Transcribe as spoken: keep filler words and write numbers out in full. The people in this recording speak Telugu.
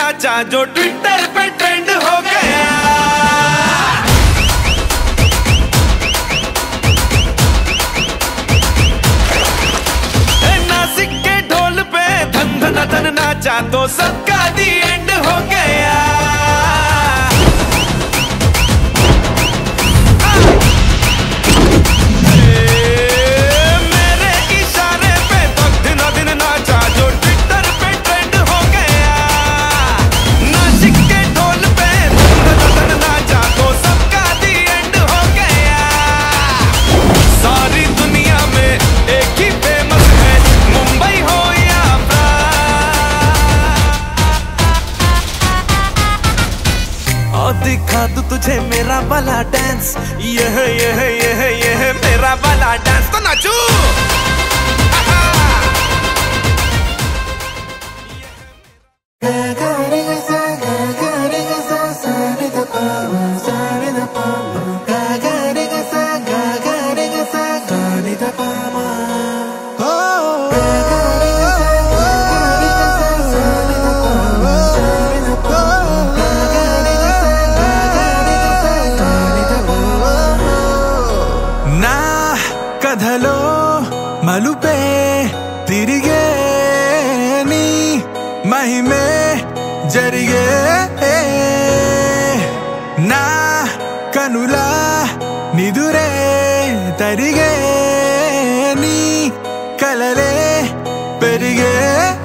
नाचा जो ट्विटर पे ट्रेंड हो गया। नासिक के ढोल पे धन धन धन नाचा तो सबका दी एंड हो गया। दिखा दूं तुझे मेरा वाला डांस, यह यह यह यह मेरा वाला डांस तो नाचू। కథలో మలుపే తిరిగే నీ మహిమే జరిగే నా కనులా నిదురే తరిగే నీ కలలే పెరిగే